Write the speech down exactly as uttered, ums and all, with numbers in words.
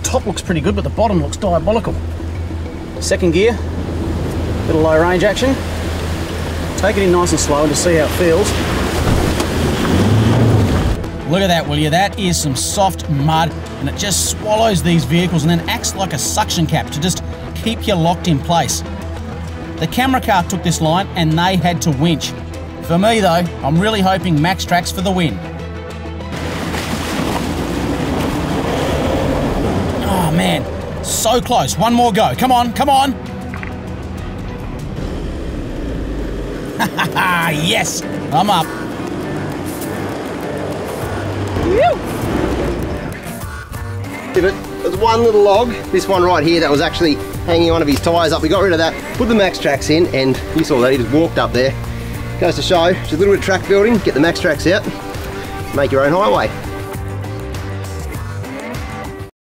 top looks pretty good, but the bottom looks diabolical. Second gear, bit of low range action. Take it in nice and slow and just see how it feels. Look at that, will you? That is some soft mud, and it just swallows these vehicles and then acts like a suction cap to just keep you locked in place. The camera car took this line and they had to winch. For me though, I'm really hoping MAXTRAX for the win. Oh man, so close. One more go. Come on, come on. Yes, I'm up. But there's one little log, this one right here, that was actually hanging one of his tyres up. We got rid of that, put the MAXTRAX in, and you saw that, he just walked up there. Goes to show, just a little bit of track building, get the MAXTRAX out, make your own highway.